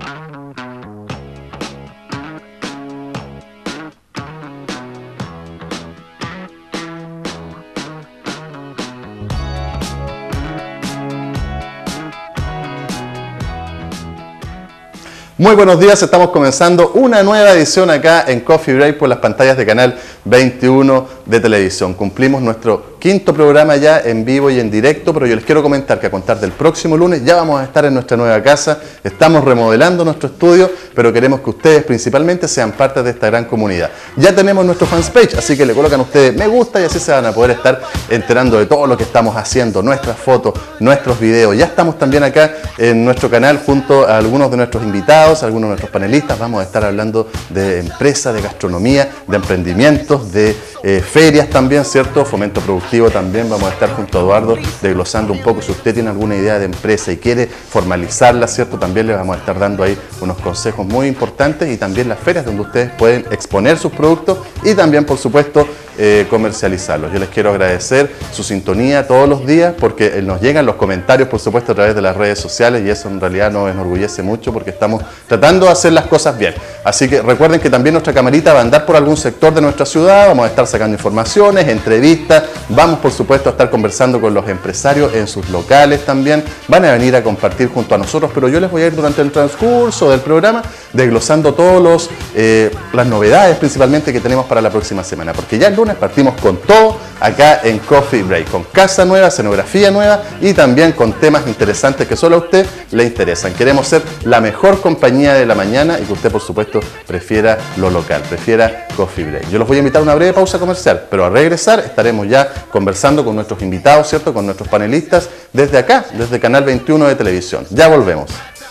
Muy buenos días, estamos comenzando una nueva edición acá en Coffee Break por las pantallas de Canal 21 de televisión. Cumplimos nuestro quinto programa ya en vivo y en directo, pero yo les quiero comentar que a contar del próximo lunes ya vamos a estar en nuestra nueva casa. Estamos remodelando nuestro estudio, pero queremos que ustedes principalmente sean parte de esta gran comunidad. Ya tenemos nuestro fanpage, así que le colocan ustedes me gusta y así se van a poder estar enterando de todo lo que estamos haciendo, nuestras fotos, nuestros videos. Ya estamos también acá en nuestro canal junto a algunos de nuestros invitados, algunos de nuestros panelistas. Vamos a estar hablando de empresas, de gastronomía, de emprendimientos, de ferias también, ¿cierto? Fomento productivo también. Vamos a estar junto a Eduardo desglosando un poco. Si usted tiene alguna idea de empresa y quiere formalizarla, ¿cierto? También le vamos a estar dando ahí unos consejos muy importantes, y también las ferias donde ustedes pueden exponer sus productos y también, por supuesto, comercializarlos. Yo les quiero agradecer su sintonía todos los días, porque nos llegan los comentarios, por supuesto, a través de las redes sociales, y eso en realidad nos enorgullece mucho porque estamos tratando de hacer las cosas bien. Así que recuerden que también nuestra camarita va a andar por algún sector de nuestra ciudad. Vamos a estar sacando informaciones, entrevistas, vamos por supuesto a estar conversando con los empresarios en sus locales también. Van a venir a compartir junto a nosotros, pero yo les voy a ir durante el transcurso del programa desglosando todas las novedades principalmente que tenemos para la próxima semana, porque ya el lunes partimos con todo acá en Coffee Break, con casa nueva, escenografía nueva y también con temas interesantes que solo a usted le interesan. Queremos ser la mejor compañía de la mañana y que usted, por supuesto, prefiera lo local, prefiera Coffee Break. Yo los voy a invitar a una breve pausa comercial, pero al regresar estaremos ya conversando con nuestros invitados, ¿cierto? Con nuestros panelistas desde acá, desde Canal 21 de televisión. Ya volvemos.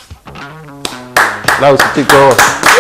Aplausos, chicos.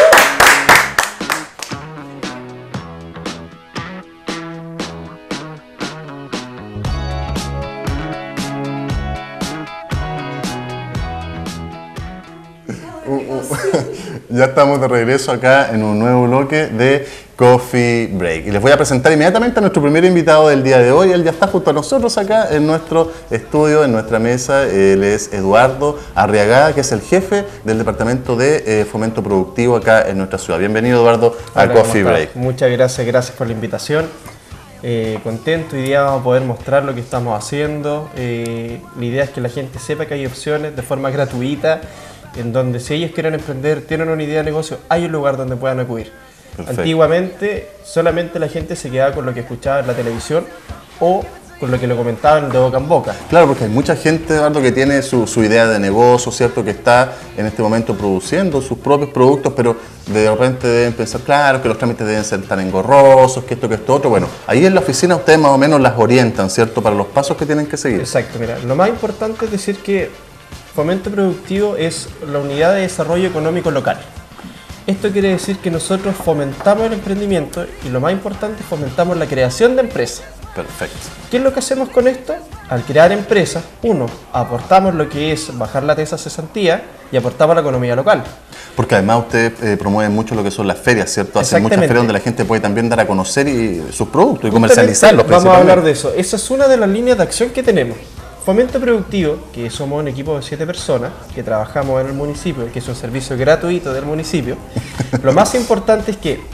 Ya estamos de regreso acá en un nuevo bloque de Coffee Break. Y les voy a presentar inmediatamente a nuestro primer invitado del día de hoy. Él ya está junto a nosotros acá en nuestro estudio, en nuestra mesa. Él es Eduardo Arriagada, que es el jefe del Departamento de Fomento Productivo acá en nuestra ciudad. Bienvenido, Eduardo, a Coffee Break. Muchas gracias por la invitación. Contento, hoy día vamos a poder mostrar lo que estamos haciendo. La idea es que la gente sepa que hay opciones de forma gratuita, en donde si ellos quieren emprender, tienen una idea de negocio, hay un lugar donde puedan acudir. Perfecto. Antiguamente solamente la gente se quedaba con lo que escuchaba en la televisión o con lo que le comentaban de boca en boca. Claro, porque hay mucha gente, Eduardo, que tiene su idea de negocio, ¿cierto? Que está en este momento produciendo sus propios productos, pero de repente deben pensar, claro, que los trámites deben ser tan engorrosos, que esto, otro. Bueno, ahí en la oficina ustedes más o menos las orientan, ¿cierto? Para los pasos que tienen que seguir. Exacto, mira, lo más importante es decir que Fomento Productivo es la unidad de desarrollo económico local. Esto quiere decir que nosotros fomentamos el emprendimiento y lo más importante, fomentamos la creación de empresas. Perfecto. ¿Qué es lo que hacemos con esto? Al crear empresas, uno, aportamos lo que es bajar la tasa de cesantía y aportamos a la economía local. Porque además usted promueve mucho lo que son las ferias, ¿cierto? Hacen muchas ferias donde la gente puede también dar a conocer sus productos y comercializarlos. Vamos a hablar de eso. Esa es una de las líneas de acción que tenemos. Fomento Productivo, que somos un equipo de 7 personas que trabajamos en el municipio, que es un servicio gratuito del municipio. Lo más importante es que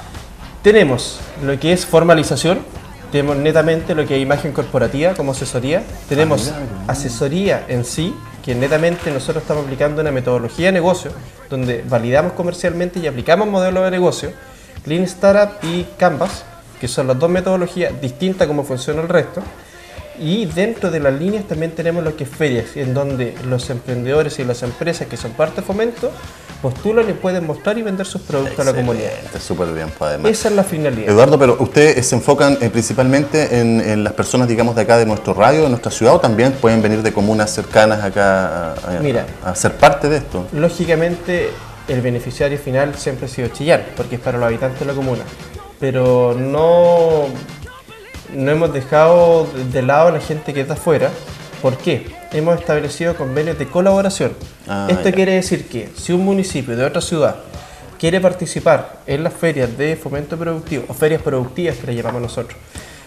tenemos lo que es formalización, tenemos netamente lo que es imagen corporativa como asesoría, tenemos asesoría en sí, que netamente nosotros estamos aplicando una metodología de negocio, donde validamos comercialmente y aplicamos modelos de negocio, Lean Startup y Canvas, que son las dos metodologías distintas a cómo funciona el resto. Y dentro de las líneas también tenemos lo que es ferias, en donde los emprendedores y las empresas que son parte de Fomento postulan y pueden mostrar y vender sus productos a la comunidad. Súper bien, pues, además. Esa es la finalidad. Eduardo, pero ustedes se enfocan principalmente en las personas, digamos, de acá de nuestro radio, de nuestra ciudad, o también pueden venir de comunas cercanas acá a ser parte de esto. Lógicamente, el beneficiario final siempre ha sido Chillán, porque es para los habitantes de la comuna. Pero no hemos dejado de lado a la gente que está afuera. ¿Por qué? Hemos establecido convenios de colaboración. Esto quiere decir que si un municipio de otra ciudad quiere participar en las ferias de fomento productivo, o ferias productivas que le llamamos nosotros,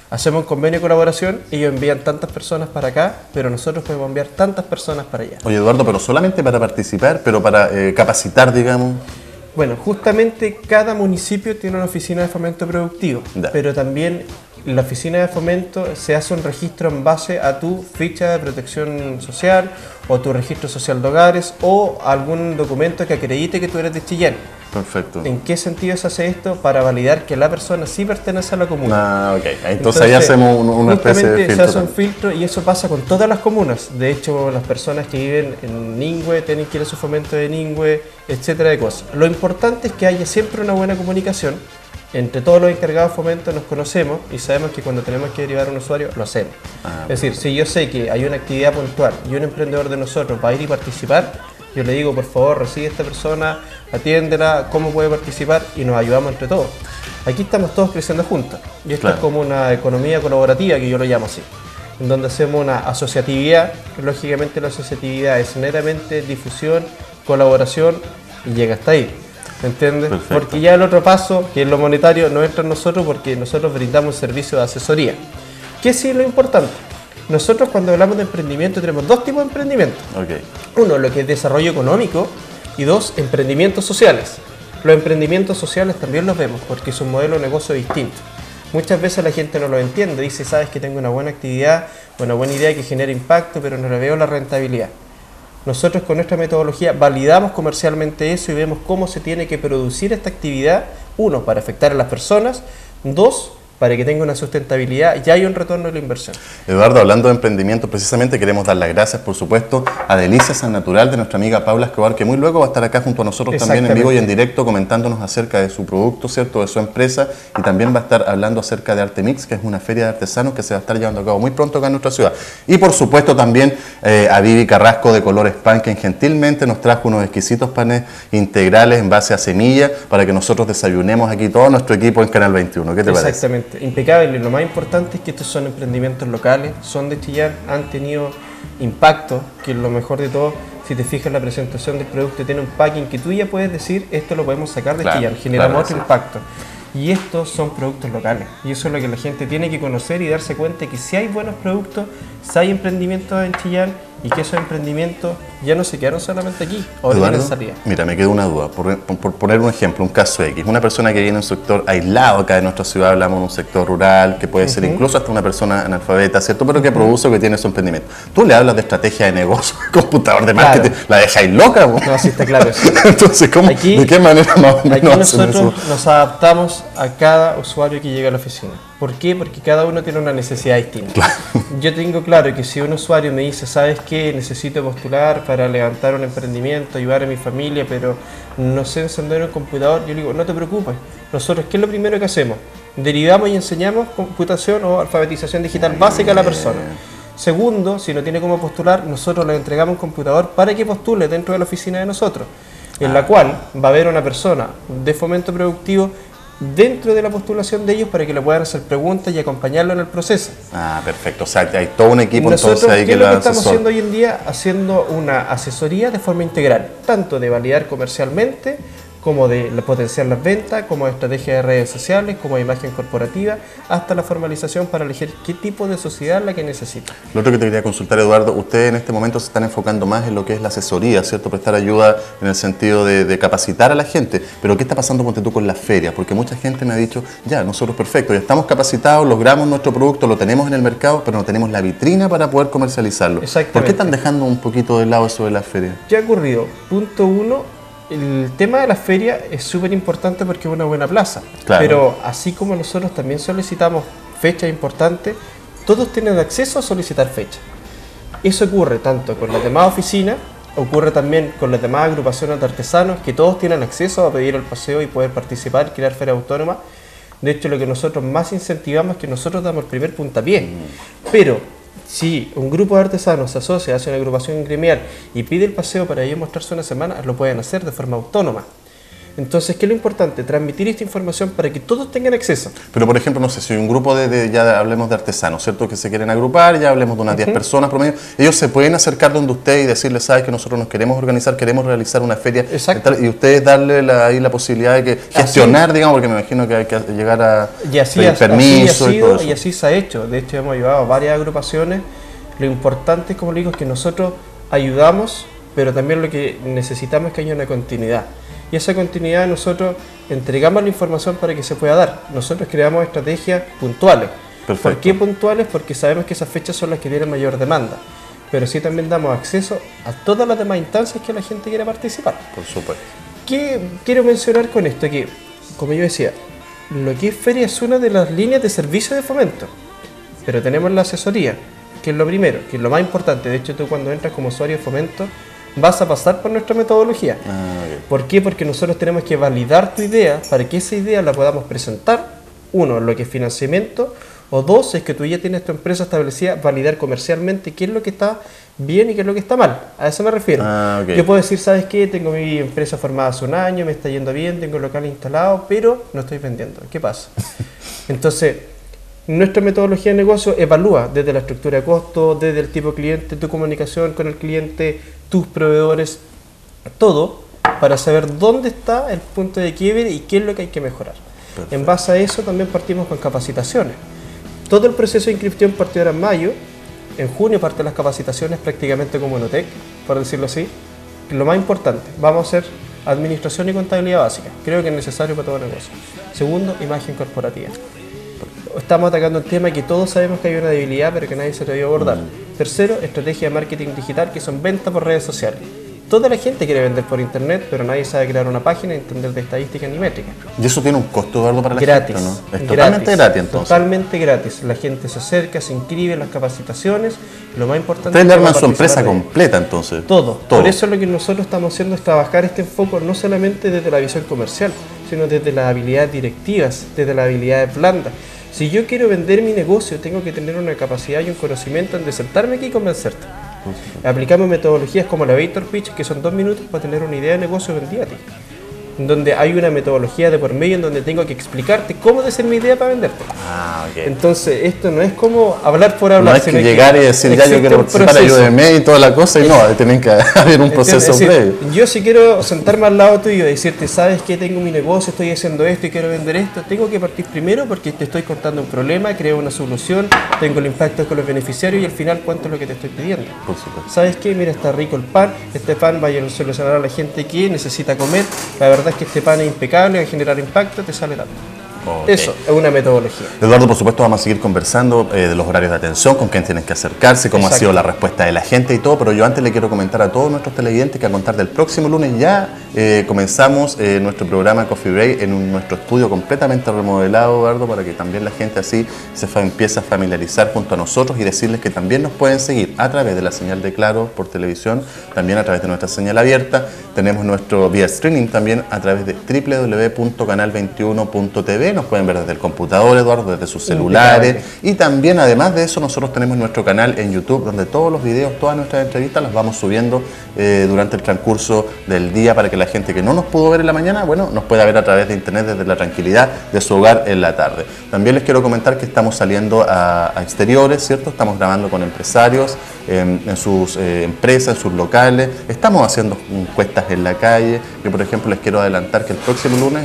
Hacemos un convenio de colaboración, ellos envían tantas personas para acá, pero nosotros podemos enviar tantas personas para allá. Oye, Eduardo, pero solamente para participar, pero para capacitar, digamos. Bueno, justamente cada municipio tiene una oficina de fomento productivo, pero también la oficina de fomento se hace un registro en base a tu ficha de protección social o tu registro social de hogares o algún documento que acredite que tú eres de Chillán. Perfecto. ¿En qué sentido se hace esto? Para validar que la persona sí pertenece a la comuna. Ah, ok. Entonces ahí hacemos una especie de filtro. Se hace un filtro y eso pasa con todas las comunas. De hecho, las personas que viven en Ningüe tienen que ir a su fomento de Ningüe, etcétera de cosas. Lo importante es que haya siempre una buena comunicación. Entre todos los encargados de fomento nos conocemos y sabemos que cuando tenemos que derivar a un usuario, lo hacemos. Es decir, si yo sé que hay una actividad puntual y un emprendedor de nosotros va a ir y participar, yo le digo, por favor, recibe a esta persona, atiéndela, cómo puede participar y nos ayudamos entre todos. Aquí estamos todos creciendo juntos y esto es como una economía colaborativa, que yo lo llamo así, en donde hacemos una asociatividad. Lógicamente la asociatividad es netamente difusión, colaboración y llega hasta ahí. ¿Me entiendes? Perfecto. Porque ya el otro paso, que es lo monetario, no entra en nosotros porque nosotros brindamos un servicio de asesoría. ¿Qué sí es lo importante? Nosotros cuando hablamos de emprendimiento tenemos dos tipos de emprendimiento. Uno, lo que es desarrollo económico y dos, emprendimientos sociales. Los emprendimientos sociales también los vemos porque es un modelo de negocio distinto. Muchas veces la gente no lo entiende, dice, sabes que tengo una buena actividad, una buena idea que genera impacto, pero no le veo la rentabilidad. Nosotros con nuestra metodología validamos comercialmente eso y vemos cómo se tiene que producir esta actividad, uno, para afectar a las personas, dos, para que tenga una sustentabilidad y haya un retorno de la inversión. Eduardo, hablando de emprendimiento, precisamente queremos dar las gracias, por supuesto, a Delicias San Natural de nuestra amiga Paula Escobar, que muy luego va a estar acá junto a nosotros también en vivo y en directo comentándonos acerca de su producto, ¿cierto?, de su empresa, y también va a estar hablando acerca de Artemix, que es una feria de artesanos que se va a estar llevando a cabo muy pronto acá en nuestra ciudad. Y por supuesto también a Vivi Carrasco de Colores Pan, quien gentilmente nos trajo unos exquisitos panes integrales en base a semilla para que nosotros desayunemos aquí todo nuestro equipo en Canal 21. ¿Qué te parece? Exactamente. Impecable. Lo más importante es que estos son emprendimientos locales, son de Chillán, han tenido impacto, que es lo mejor de todo. Si te fijas, la presentación del producto tiene un packing que tú ya puedes decir, esto lo podemos sacar de Chillán, generamos otro impacto. Y estos son productos locales. Y eso es lo que la gente tiene que conocer y darse cuenta que si hay buenos productos, si hay emprendimientos en Chillán, y que esos emprendimientos ya no se quedaron solamente aquí, ahora tienen salida. Mira, me quedó una duda, por poner un ejemplo, un caso X, una persona que viene en un sector aislado acá de nuestra ciudad, hablamos de un sector rural, que puede ser incluso hasta una persona analfabeta, ¿cierto?, pero que produce o que tiene su emprendimiento. Tú le hablas de estrategia de negocio, computador de marketing, la dejáis loca, ¿no? No, así está claro eso. Entonces, ¿cómo, aquí, ¿de qué manera más o menos aquí nosotros nos adaptamos a cada usuario que llega a la oficina. ¿Por qué? Porque cada uno tiene una necesidad distinta. Claro. Yo tengo claro que si un usuario me dice, ¿sabes qué? Necesito postular para levantar un emprendimiento, ayudar a mi familia, pero no sé encender un computador, yo le digo, no te preocupes. Nosotros, ¿qué es lo primero que hacemos? Derivamos y enseñamos computación o alfabetización digital básica a la persona. Segundo, si no tiene cómo postular, nosotros le entregamos un computador para que postule dentro de la oficina de nosotros, en la cual va a haber una persona de fomento productivo dentro de la postulación de ellos para que le puedan hacer preguntas y acompañarlo en el proceso. Ah, perfecto. O sea, hay todo un equipo nosotros, entonces ahí ¿qué es que lo que estamos haciendo hoy en día? Haciendo una asesoría de forma integral, tanto de validar comercialmente, como de potenciar las ventas, como de estrategia de redes sociales, como de imagen corporativa, hasta la formalización para elegir qué tipo de sociedad es la que necesita. Lo otro que te quería consultar, Eduardo, ustedes en este momento se están enfocando más en lo que es la asesoría, ¿cierto? Prestar ayuda en el sentido de capacitar a la gente, pero ¿qué está pasando, ponte tú, con las ferias? Porque mucha gente me ha dicho, ya, nosotros perfecto, ya estamos capacitados, logramos nuestro producto, lo tenemos en el mercado, pero no tenemos la vitrina para poder comercializarlo. Exactamente. ¿Por qué están dejando un poquito de lado eso de las ferias? ¿Qué ha ocurrido? Punto uno. El tema de la feria es súper importante porque es una buena plaza, claro. Pero así como nosotros también solicitamos fechas importantes, todos tienen acceso a solicitar fechas. Eso ocurre tanto con las demás oficinas, ocurre también con las demás agrupaciones de artesanos, que todos tienen acceso a pedir el paseo y poder participar, crear feria autónoma. De hecho, lo que nosotros más incentivamos es que nosotros damos el primer puntapié, pero si un grupo de artesanos se asocia, hace una agrupación gremial y pide el paseo para ellos mostrarse una semana, lo pueden hacer de forma autónoma. Entonces, ¿qué es lo importante? Transmitir esta información para que todos tengan acceso. Pero, por ejemplo, no sé, si hay un grupo ya hablemos de artesanos, ¿cierto? Que se quieren agrupar, ya hablemos de unas 10 personas promedio, ellos se pueden acercar donde usted y decirle, sabes que nosotros nos queremos organizar, queremos realizar una feria, y ustedes darle ahí la posibilidad de que gestionar, digamos, porque me imagino que hay que llegar a pedir permiso y todo eso. Y así se ha hecho. De hecho, hemos ayudado a varias agrupaciones. Lo importante, como le digo, es que nosotros ayudamos, pero también lo que necesitamos es que haya una continuidad. Y esa continuidad nosotros entregamos la información para que se pueda dar. Nosotros creamos estrategias puntuales. Perfecto. ¿Por qué puntuales? Porque sabemos que esas fechas son las que tienen mayor demanda. Pero sí también damos acceso a todas las demás instancias que la gente quiera participar. Por supuesto. ¿Qué quiero mencionar con esto? Que, como yo decía, lo que es feria es una de las líneas de servicio de fomento. Pero tenemos la asesoría, que es lo primero, que es lo más importante. De hecho, tú cuando entras como usuario de fomento, vas a pasar por nuestra metodología. Okay. ¿Por qué? Porque nosotros tenemos que validar tu idea para que esa idea la podamos presentar. Uno, lo que es financiamiento. O dos, es que tú ya tienes tu empresa establecida, validar comercialmente qué es lo que está bien y qué es lo que está mal. A eso me refiero. Okay. Yo puedo decir, ¿sabes qué? Tengo mi empresa formada hace un año, me está yendo bien, tengo el local instalado, pero no estoy vendiendo. ¿Qué pasa? Entonces, nuestra metodología de negocio evalúa desde la estructura de costo, desde el tipo de cliente, tu comunicación con el cliente, tus proveedores, todo, para saber dónde está el punto de quiebre y qué es lo que hay que mejorar. Perfecto. En base a eso también partimos con capacitaciones. Todo el proceso de inscripción partió ahora en mayo. En junio parten las capacitaciones prácticamente como en OTEC, por decirlo así. Lo más importante, vamos a hacer administración y contabilidad básica. Creo que es necesario para todo negocio. Segundo, imagen corporativa. Estamos atacando un tema que todos sabemos que hay una debilidad, pero que nadie se atrevió a abordar. Tercero, estrategia de marketing digital, que son ventas por redes sociales. Toda la gente quiere vender por internet, pero nadie sabe crear una página y entender de estadística ni métrica. ¿Y eso tiene un costo, Eduardo, para la gente, ¿no? Es totalmente gratis, entonces. Totalmente gratis. La gente se acerca, se inscribe en las capacitaciones. Lo más importante Ustedes le arman su empresa completa, entonces. Todo. Por eso lo que nosotros estamos haciendo es trabajar este enfoque no solamente desde la visión comercial, sino desde las habilidades directivas, desde las habilidades blandas. Si yo quiero vender mi negocio, tengo que tener una capacidad y un conocimiento en de sentarme aquí y convencerte. Aplicamos metodologías como la Elevator Pitch, que son 2 minutos para tener una idea de negocio vendida a ti. Donde hay una metodología de por medio en donde tengo que explicarte cómo de ser mi idea para venderte. Okay. Entonces, esto no es como hablar por hablar. No es que llegar y decir, ya yo quiero participar, ayúdeme y toda la cosa, y no, tienen que haber un proceso previo. Yo si quiero sentarme al lado tuyo y decirte, sabes que tengo mi negocio, estoy haciendo esto y quiero vender esto, tengo que partir primero porque te estoy contando un problema, creo una solución, tengo el impacto con los beneficiarios y al final cuánto es lo que te estoy pidiendo. Por supuesto. ¿Sabes qué? Mira, está rico el pan, este pan va a solucionar a la gente que necesita comer, la verdad es que este pan es impecable, va a generar impacto, te sale tanto. Okay. Eso es una metodología. Eduardo, por supuesto, vamos a seguir conversando de los horarios de atención, con quién tienes que acercarse, cómo ha sido la respuesta de la gente y todo, pero yo antes le quiero comentar a todos nuestros televidentes que a contar del próximo lunes ya comenzamos nuestro programa Coffee Break en nuestro estudio completamente remodelado, Eduardo, para que también la gente así empiece a familiarizar junto a nosotros y decirles que también nos pueden seguir a través de la señal de Claro por televisión, también a través de nuestra señal abierta. Tenemos nuestro vía streaming también a través de www.canal21.tv. Nos pueden ver desde el computador, Eduardo, desde sus celulares. Y también, además de eso, nosotros tenemos nuestro canal en YouTube, donde todos los videos, todas nuestras entrevistas las vamos subiendo durante el transcurso del día para que la gente que no nos pudo ver en la mañana, bueno, nos pueda ver a través de internet desde la tranquilidad de su hogar en la tarde. También les quiero comentar que estamos saliendo a exteriores, ¿cierto? Estamos grabando con empresarios en sus empresas, en sus locales. Estamos haciendo encuestas en la calle. Yo, por ejemplo, les quiero adelantar que el próximo lunes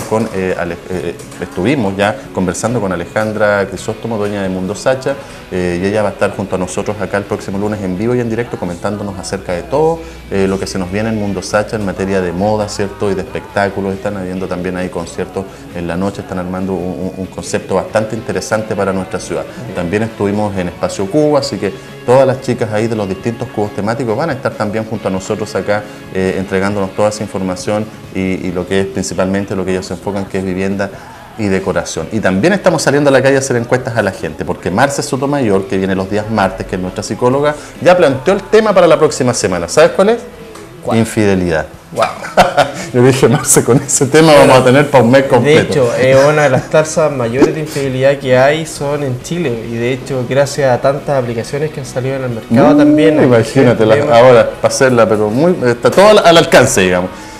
estuvimos ya conversando con Alejandra Crisóstomo, dueña de Mundo Sacha, y ella va a estar junto a nosotros acá el próximo lunes en vivo y en directo comentándonos acerca de todo lo que se nos viene en Mundo Sacha en materia de moda, ¿cierto? Y de espectáculos. Están habiendo también ahí conciertos en la noche, están armando un concepto bastante interesante para nuestra ciudad. También estuvimos en Espacio Cuba, así que todas las chicas ahí de los distintos cubos temáticos van a estar también junto a nosotros acá entregándonos toda esa información y lo que es principalmente lo que ellos se enfocan, que es vivienda y decoración. Y también estamos saliendo a la calle a hacer encuestas a la gente, porque Marce Sotomayor, que viene los días martes, que es nuestra psicóloga, ya planteó el tema para la próxima semana. ¿Sabes cuál es? ¿Cuál? Infidelidad. Wow. Yo dije, Marce, con ese tema vamos a tener para un mes completo. De hecho, una de las tasas mayores de infidelidad que hay son en Chile, y de hecho, gracias a tantas aplicaciones que han salido en el mercado también. Imagínate, ahora para hacerla, pero está todo al alcance, digamos.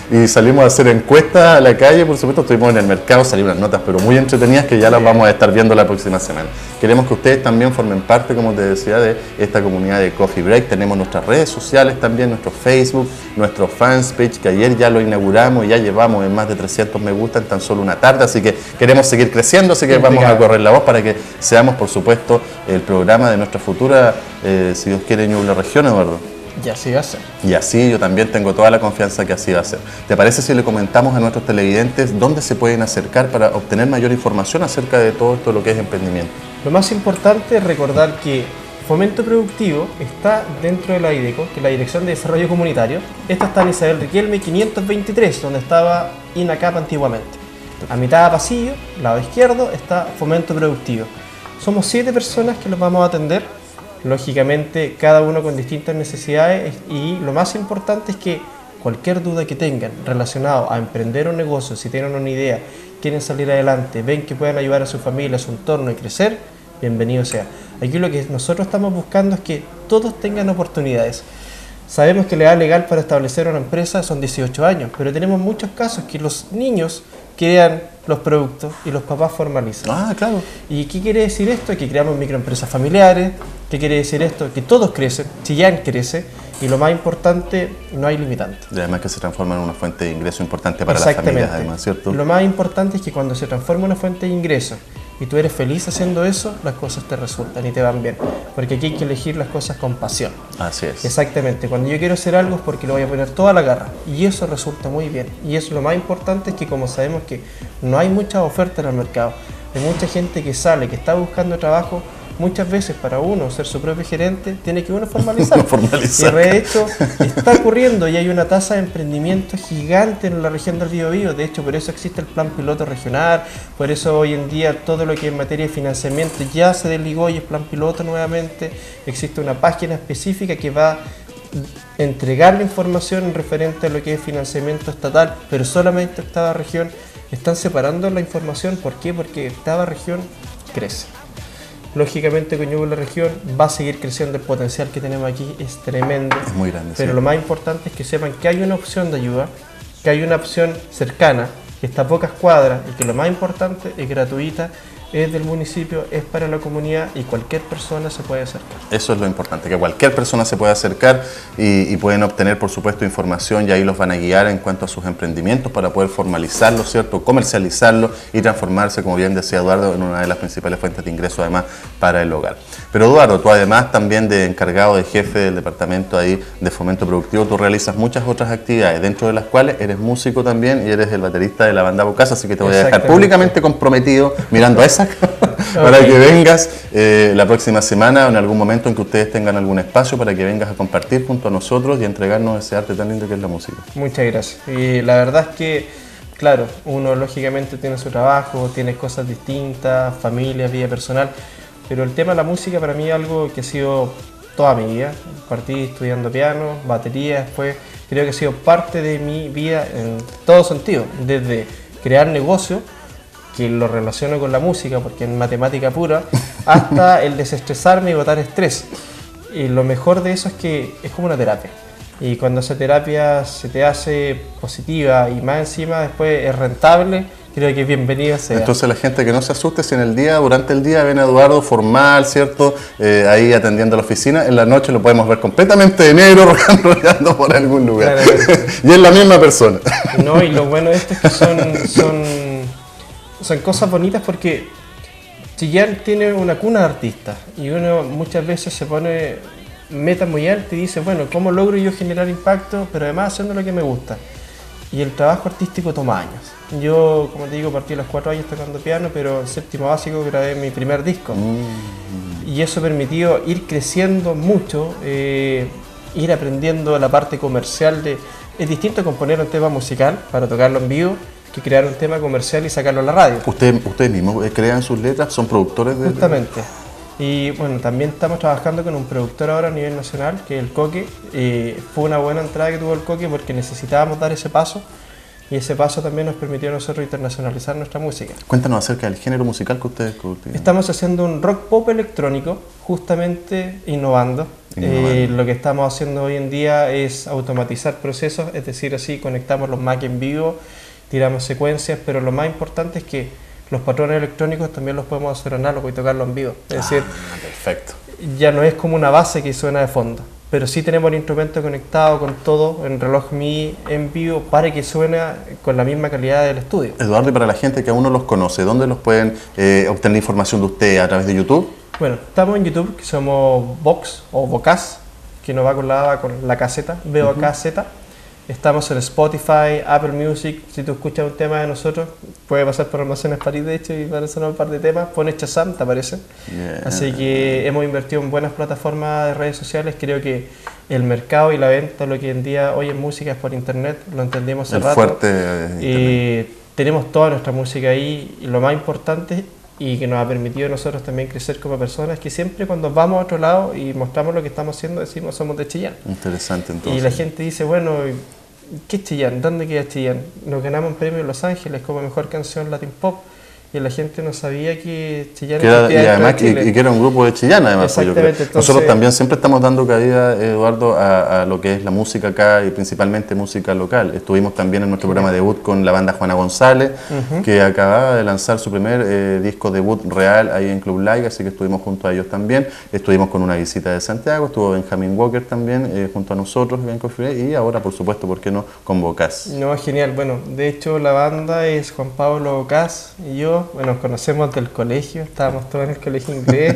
y salimos a hacer encuestas a la calle, por supuesto, estuvimos en el mercado, salieron unas notas pero muy entretenidas que ya las vamos a estar viendo la próxima semana. Queremos que ustedes también formen parte, como te decía, de esta comunidad de Coffee Break. Tenemos nuestras redes sociales también, nuestro Facebook, nuestro fanpage, que ayer ya lo inauguramos y ya llevamos en más de 300 me gusta en tan solo una tarde, así que queremos seguir creciendo, así que vamos a correr la voz para que seamos, por supuesto, el programa de nuestra futura, si Dios quiere, Ñuble Región, Eduardo. Y así va a ser. Y así yo también tengo toda la confianza que así va a ser. ¿Te parece si le comentamos a nuestros televidentes dónde se pueden acercar para obtener mayor información acerca de todo esto, lo que es emprendimiento? Lo más importante es recordar que Fomento Productivo está dentro de la IDECO, que es la Dirección de Desarrollo Comunitario. Esta está en Isabel Riquelme 523, donde estaba INACAP antiguamente. A mitad de pasillo, lado izquierdo, está Fomento Productivo. Somos 7 personas que los vamos a atender. Lógicamente, cada uno con distintas necesidades, y lo más importante es que cualquier duda que tengan relacionado a emprender un negocio, si tienen una idea, quieren salir adelante, ven que pueden ayudar a su familia, a su entorno y crecer, bienvenido sea. Aquí lo que nosotros estamos buscando es que todos tengan oportunidades. Sabemos que la edad legal para establecer una empresa son 18 años, pero tenemos muchos casos que los niños crean los productos y los papás formalizan. Ah, claro. ¿Y qué quiere decir esto? Que creamos microempresas familiares. ¿Qué quiere decir esto? Que todos crecen, Chillán crece, y lo más importante, no hay limitantes. Y además que se transforma en una fuente de ingreso importante para las familias, además, ¿cierto? Lo más importante es que cuando se transforma en una fuente de ingreso y tú eres feliz haciendo eso, las cosas te resultan y te van bien. Porque aquí hay que elegir las cosas con pasión. Así es. Exactamente. Cuando yo quiero hacer algo es porque le voy a poner toda la garra. Y eso resulta muy bien. Y eso lo más importante es que, como sabemos que no hay mucha oferta en el mercado, hay mucha gente que sale, que está buscando trabajo. Muchas veces para uno ser su propio gerente tiene que uno formalizar. Y de hecho está ocurriendo y hay una tasa de emprendimiento gigante en la región del Biobío. De hecho, por eso existe el plan piloto regional, por eso hoy en día todo lo que es en materia de financiamiento ya se desligó y es plan piloto nuevamente. Existe una página específica que va a entregar la información referente a lo que es financiamiento estatal, pero solamente octava región. Están separando la información. ¿Por qué? Porque octava región crece. Lógicamente, con Ñuble Región va a seguir creciendo. El potencial que tenemos aquí es tremendo. Es muy grande. Pero sí, lo más importante es que sepan que hay una opción de ayuda, que hay una opción cercana, que está a pocas cuadras y que lo más importante es gratuita, es del municipio, es para la comunidad y cualquier persona se puede acercar. Eso es lo importante, que cualquier persona se puede acercar y pueden obtener, por supuesto, información, y ahí los van a guiar en cuanto a sus emprendimientos para poder formalizarlo, ¿cierto? Comercializarlo y transformarse, como bien decía Eduardo, en una de las principales fuentes de ingreso, además, para el hogar. Pero Eduardo, tú además también de encargado, de jefe del departamento ahí de Fomento Productivo, tú realizas muchas otras actividades, dentro de las cuales eres músico también y eres el baterista de la banda Bocasa, así que te voy a dejar públicamente comprometido mirando a esa para que vengas la próxima semana o en algún momento en que ustedes tengan algún espacio para que vengas a compartir junto a nosotros y a entregarnos ese arte tan lindo que es la música. Muchas gracias. Y la verdad es que, claro, uno lógicamente tiene su trabajo, tiene cosas distintas, familia, vida personal, pero el tema de la música para mí es algo que ha sido toda mi vida. Partí estudiando piano, batería, después creo que ha sido parte de mi vida en todo sentido, desde crear negocio, que lo relaciono con la música porque es matemática pura, hasta el desestresarme y botar estrés. Y lo mejor de eso es que es como una terapia. Y cuando esa terapia se te hace positiva y más encima después es rentable, creo que bienvenida sea. Entonces la gente que no se asuste si en el día, durante el día ven a Eduardo formal, ¿cierto? Ahí atendiendo a la oficina, en la noche lo podemos ver completamente de negro rodeando por algún lugar. Y es la misma persona. No, y lo bueno de esto es que son cosas bonitas porque Chillán tiene una cuna de artistas y uno muchas veces se pone metas muy altas y dice, bueno, ¿cómo logro yo generar impacto? Pero además haciendo lo que me gusta. Y el trabajo artístico toma años. Yo, como te digo, partí a los 4 años tocando piano, pero en séptimo básico grabé mi primer disco. Y eso permitió ir creciendo mucho, ir aprendiendo la parte comercial de... Es distinto componer un tema musical para tocarlo en vivo que crear un tema comercial y sacarlo a la radio. ¿Ustedes mismos crean sus letras? ¿Son productores de...? Justamente. Y bueno, también estamos trabajando con un productor ahora a nivel nacional, que es el Coque. Fue una buena entrada que tuvo el Coque porque necesitábamos dar ese paso. Y ese paso también nos permitió a nosotros internacionalizar nuestra música. Cuéntanos acerca del género musical que ustedes cultivan. Estamos haciendo un rock pop electrónico, justamente innovando. Lo que estamos haciendo hoy en día es automatizar procesos, es decir, así conectamos los Mac en vivo, tiramos secuencias, pero lo más importante es que los patrones electrónicos también los podemos hacer análogos y tocarlos en vivo. Es decir, perfecto. Ya no es como una base que suena de fondo, pero sí tenemos el instrumento conectado con todo en reloj MIDI en vivo para que suene con la misma calidad del estudio. Eduardo, y para la gente que aún no los conoce, ¿dónde los pueden obtener información de usted? ¿A través de YouTube? Bueno, estamos en YouTube, que somos Vox o Vocaz, que nos va con la caseta, VOKZ. Estamos en Spotify, Apple Music. Si tú escuchas un tema de nosotros, puede pasar por Almacenes París, de hecho, y van a sonar un par de temas. Pones Shazam, te aparece. Así que hemos invertido en buenas plataformas de redes sociales. Creo que el mercado y la venta, lo que hoy en música es por internet, lo entendimos hace rato. Fuerte. Tenemos toda nuestra música ahí, y lo más importante y que nos ha permitido a nosotros también crecer como personas, que siempre cuando vamos a otro lado y mostramos lo que estamos haciendo, decimos somos de Chillán. Interesante, entonces. Y la gente dice, bueno, ¿qué es Chillán? ¿Dónde queda Chillán? Nos ganamos un premio en Los Ángeles como mejor canción Latin Pop, y la gente no sabía que Chillán existía. Y además que era un grupo de Chillán, además. Pues yo creo. Entonces, nosotros también siempre estamos dando cabida, Eduardo, a lo que es la música acá y principalmente música local. Estuvimos también en nuestro programa debut con la banda Juana González, que acababa de lanzar su primer disco debut real ahí en Club Live, así que estuvimos junto a ellos también. Estuvimos con una visita de Santiago, estuvo Benjamin Walker también junto a nosotros en Coffee Break, y ahora, por supuesto, ¿por qué no?, con Vocaz. No, genial. Bueno, de hecho la banda es Juan Pablo Vocaz y yo. Bueno, nos conocemos del colegio, estábamos todos en el colegio inglés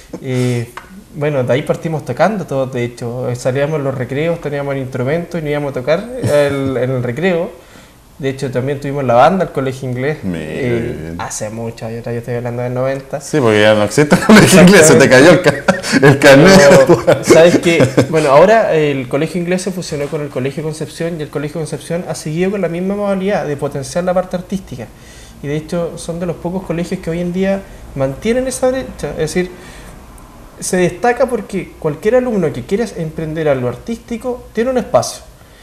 y bueno, de ahí partimos tocando todos, de hecho, salíamos en los recreos, teníamos el instrumento y nos íbamos a tocar en el recreo. De hecho, también tuvimos la banda al colegio inglés hace mucho, yo estoy hablando del 90. Sí, porque ya no existe el colegio inglés, se te cayó el carnet. ¿Sabes qué? Bueno, ahora el colegio inglés se fusionó con el colegio Concepción, y el colegio Concepción ha seguido con la misma modalidad de potenciar la parte artística. Y de hecho son de los pocos colegios que hoy en día mantienen esa brecha. Es decir, se destaca porque cualquier alumno que quiera emprender algo artístico tiene un espacio.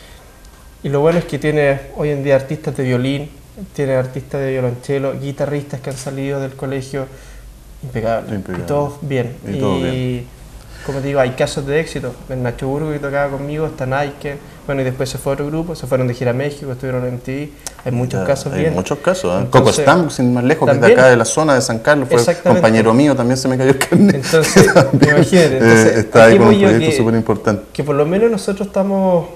Y lo bueno es que tiene hoy en día artistas de violín, tiene artistas de violonchelo, guitarristas que han salido del colegio, impecable. Y todos bien. Y como te digo, hay casos de éxito. El Nacho Burgo, que tocaba conmigo, está Nike. Bueno, y después se fue a otro grupo, se fueron de gira a México, estuvieron en MTV. Hay muchos casos bien. Hay muchos casos. Coco Stamp, sin más lejos, que es de acá de la zona de San Carlos, fue compañero mío, también se me cayó el carnet. Entonces, imagínate. Entonces, está ahí con un proyecto súper importante. Que por lo menos nosotros estamos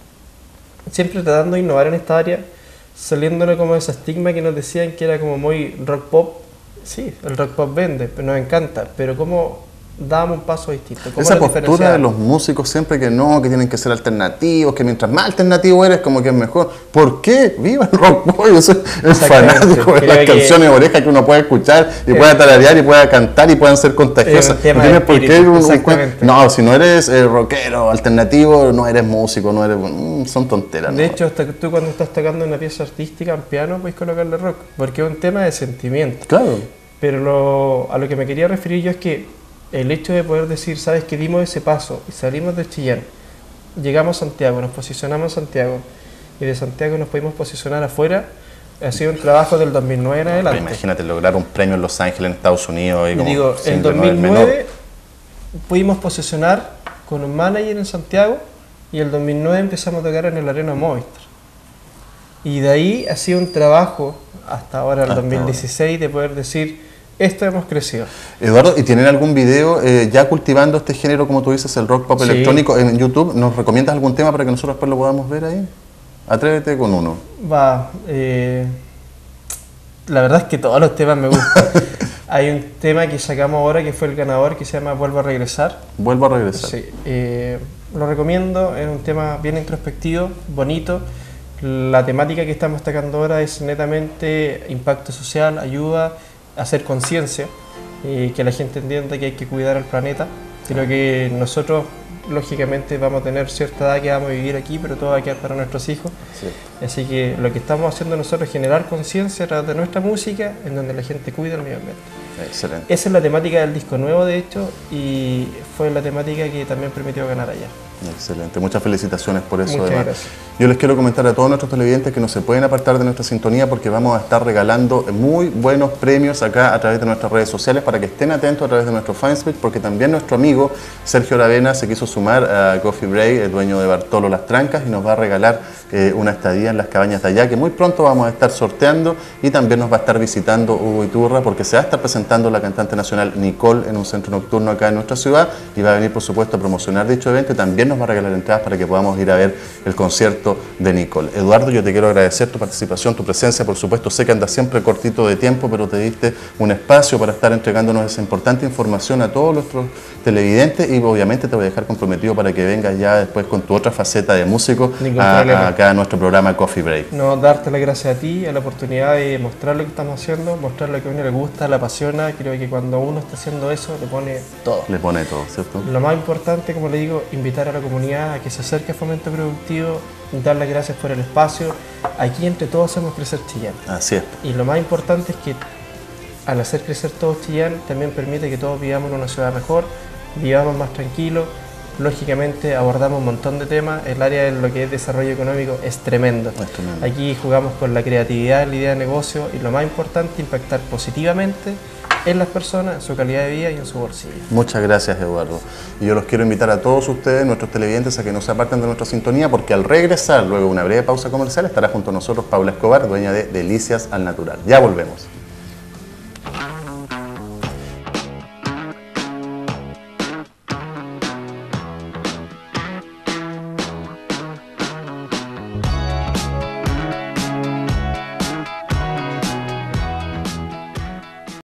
siempre tratando de innovar en esta área, saliéndole como de ese estigma que nos decían que era como muy rock pop. Sí, el rock pop vende, pero nos encanta, pero ¿cómo dábamos un paso distinto? Esa postura de los músicos siempre que no, que tienen que ser alternativos, que mientras más alternativo eres, como que es mejor. ¿Por qué? ¡Viva el rock pop! Yo soy el fanático de las canciones de oreja que uno puede escuchar y pueda tararear y pueda cantar y puedan ser contagiosas. No tienes por qué no, si no eres rockero, alternativo, no eres músico, no eres... son tonteras. De hecho, hasta tú cuando estás tocando una pieza artística en piano puedes colocarle rock, porque es un tema de sentimiento. Claro. Pero a lo que me quería referir yo es que el hecho de poder decir, sabes que dimos ese paso y salimos de Chillán, llegamos a Santiago, nos posicionamos en Santiago y de Santiago nos pudimos posicionar afuera, ha sido un trabajo del 2009 en adelante. Pero imagínate lograr un premio en Los Ángeles, en Estados Unidos. Y digo, en 2009 pudimos posicionar con un manager en Santiago y el 2009 empezamos a tocar en el Arena Movistar. Y de ahí ha sido un trabajo hasta ahora, el 2016, de poder decir... Esto hemos crecido. Eduardo, ¿y tienen algún video ya cultivando este género, como tú dices, el rock pop electrónico en YouTube? ¿Nos recomiendas algún tema para que nosotros después lo podamos ver ahí? Atrévete con uno. La verdad es que todos los temas me gustan. Hay un tema que sacamos ahora que fue el ganador, que se llama Vuelvo a regresar. Vuelvo a regresar. Sí, lo recomiendo, es un tema bien introspectivo, bonito. La temática que estamos sacando ahora es netamente impacto social, ayuda, hacer conciencia, que la gente entienda que hay que cuidar al planeta, sino que nosotros lógicamente vamos a tener cierta edad que vamos a vivir aquí, pero todo va a quedar para nuestros hijos. Sí. Así que lo que estamos haciendo nosotros es generar conciencia a través de nuestra música, en donde la gente cuida el medio ambiente. Excelente. Esa es la temática del disco nuevo, de hecho, y fue la temática que también permitió ganar allá. Excelente, muchas felicitaciones por eso. Muchas además. gracias. Yo les quiero comentar a todos nuestros televidentes que no se pueden apartar de nuestra sintonía porque vamos a estar regalando muy buenos premios acá a través de nuestras redes sociales para que estén atentos a través de nuestro fanpage, porque también nuestro amigo Sergio Aravena se quiso sumar a Coffee Break, el dueño de Bartolo Las Trancas, y nos va a regalar una estadía en las cabañas de allá que muy pronto vamos a estar sorteando, y también nos va a estar visitando Hugo Iturra porque se va a estar presentando la cantante nacional Nicole en un centro nocturno acá en nuestra ciudad y va a venir por supuesto a promocionar dicho evento y también nos va a regalar entradas para que podamos ir a ver el concierto de Nicole. Eduardo, yo te quiero agradecer tu participación, tu presencia, por supuesto sé que andas siempre cortito de tiempo, pero te diste un espacio para estar entregándonos esa importante información a todos nuestros televidentes y obviamente te voy a dejar comprometido para que vengas ya después con tu otra faceta de músico acá a nuestro programa Coffee Break. No, darte las gracias a ti, a la oportunidad de mostrar lo que estamos haciendo, mostrar lo que a uno le gusta, la apasiona. Creo que cuando uno está haciendo eso le pone todo. Le pone todo, ¿cierto? Lo más importante, como le digo, invitar a la comunidad a que se acerque a Fomento Productivo, dar las gracias por el espacio. Aquí entre todos hacemos crecer Chillán. Así es. Y lo más importante es que al hacer crecer todo Chillán también permite que todos vivamos en una ciudad mejor, vivamos más tranquilos. Lógicamente abordamos un montón de temas, el área de lo que es desarrollo económico es tremendo. Aquí jugamos con la creatividad, la idea de negocio y lo más importante, impactar positivamente en las personas, en su calidad de vida y en su bolsillo. Muchas gracias, Eduardo. Y yo los quiero invitar a todos ustedes, nuestros televidentes, a que no se aparten de nuestra sintonía porque al regresar, luego de una breve pausa comercial, estará junto a nosotros Paula Escobar, dueña de Delicias al Natural. Ya volvemos.